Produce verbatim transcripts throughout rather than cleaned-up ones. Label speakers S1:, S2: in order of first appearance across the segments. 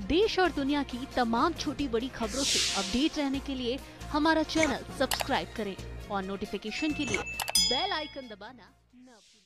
S1: देश और दुनिया की तमाम छोटी बड़ी खबरों से अपडेट रहने के लिए हमारा चैनल सब्सक्राइब करें और नोटिफिकेशन के लिए बेल आइकन दबाना न भूलें।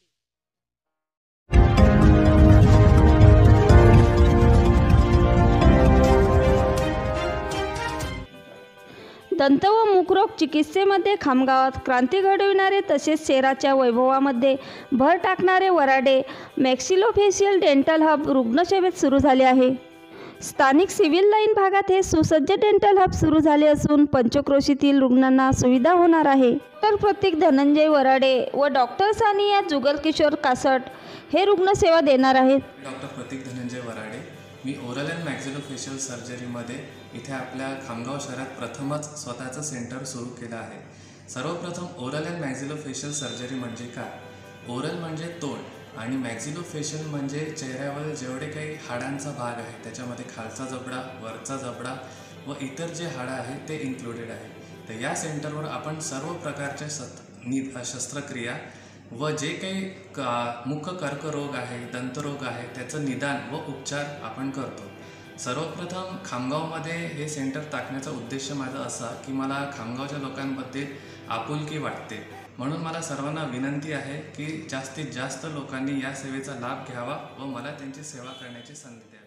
S2: दंत व मुखरोग चिकित्सेमध्ये खामगावात क्रांती घडविणारे तसेच शहराच्या वैभवामध्ये भर टाकणारे वराडे मॅक्सिलोफेशियल डेंटल हब रुग्णसेवेत सुरू झाले आहे। स्थानिक सिव्हिल लाईन भागात हे सुसज्ज डेंटल हब सुरू झाले असून पंचक्रोशीतील रुग्णांना सुविधा होणार आहे। डॉक्टर प्रतीक धनंजय वराडे व डॉक्टर सानिया जुगल किशोर कासट हे रुग्णसेवा देणार आहेत।
S3: डॉक्टर प्रतीक धनंजय वराडे, मी ओरल अँड मॅक्सिलोफेशियल सर्जरीमध्ये इथे आपल्या खामगाव शहरात प्रथमच स्वतःचं सेंटर सुरू केलं आहे। सर्वप्रथम ओरल अँड मॅक्सिलोफेशियल सर्जरी म्हणजे काय? ओरल म्हणजे तोंड आणि मॅक्सिलोफेशियल म्हणजे चेहऱ्यावर जेवढे काही हाडांचा भाग आहे त्याच्यामध्ये खालचा जबडा, वरचा जबडा व इतर जे हाडं आहेत ते इन्क्लुडेड आहे। तर या सेंटरवर आपण सर्व प्रकारच्या सत नि शस्त्रक्रिया व जे काही का मुख कर्करोग आहे, दंतरोग आहे त्याचं निदान व उपचार आपण करतो। सर्वप्रथम खामगावमध्ये हे सेंटर टाकण्याचा उद्देश माझा असा की मला खामगावच्या लोकांबद्दल आपुलकी वाटते, म्हणून मला सर्वांना विनंती आहे की जास्तीत जास्त लोकांनी या सेवेचा लाभ घ्यावा व मला त्यांची सेवा करण्याची संधी द्यावी।